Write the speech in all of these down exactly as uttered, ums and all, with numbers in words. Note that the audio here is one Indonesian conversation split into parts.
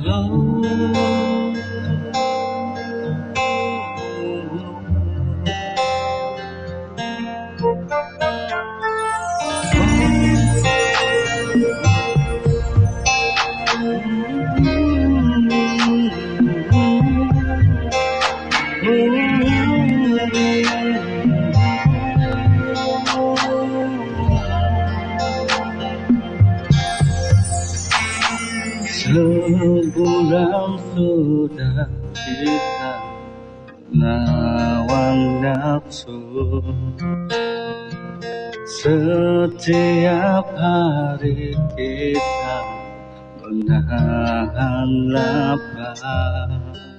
Sebulan sudah kita lawan nafsu, setiap hari kita menahan lapar.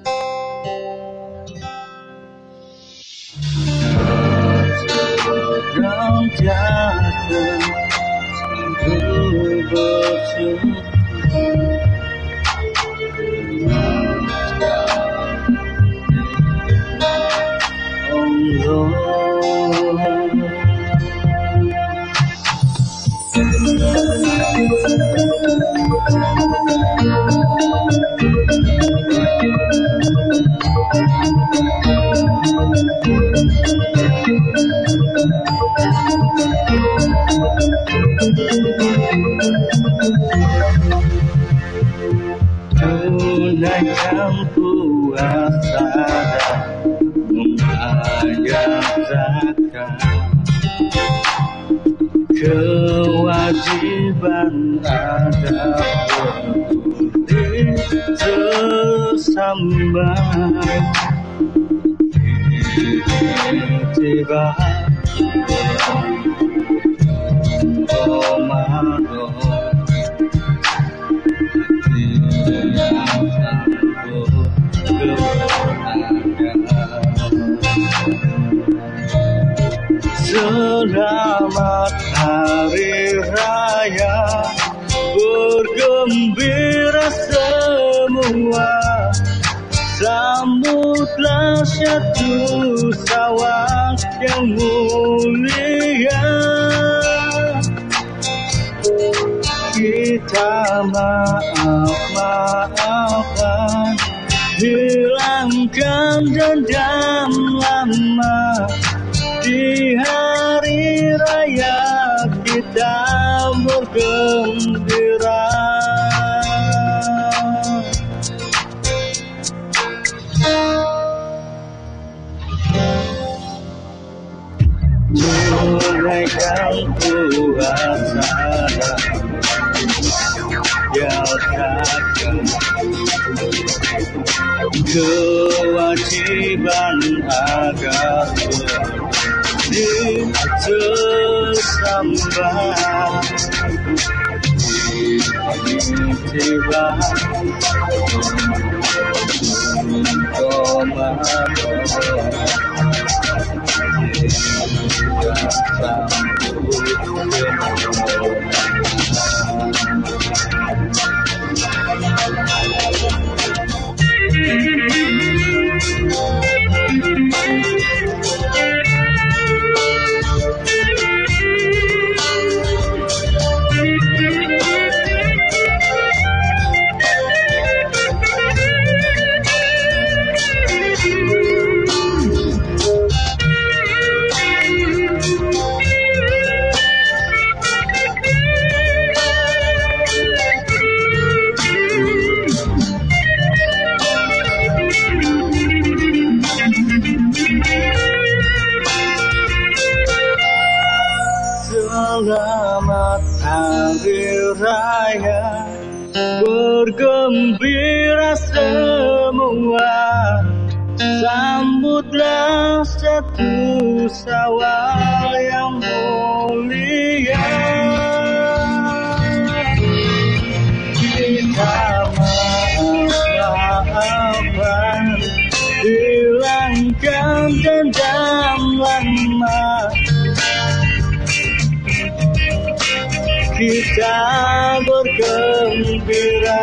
Sedang jatuh selalu bersyukur. Tunaikan puasa dan membayar zakat, kewajiban ada peduli sesama. Tiba Ramadan, selamat hari raya, bergembira semua, sambutlah satu Syawal yang mulia. Kita maaf-maafan, hilangkan dendam lama. Di hari raya kita bergembira. Tunaikan puasa dan kewajiban agar sesama. Tiba selamat hari raya, bergembira semua, sambutlah satu Syawal yang mulia. Kita maaf-maafan, hilangkan dendam lama. Kita bergembira.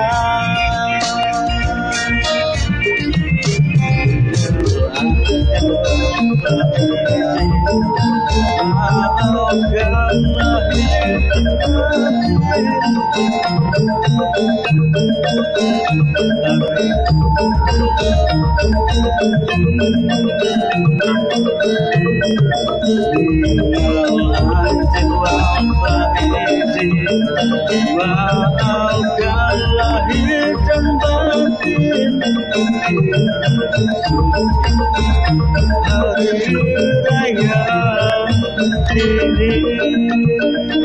Maafkanlah Maafkan lahir dan batin hari raya ini.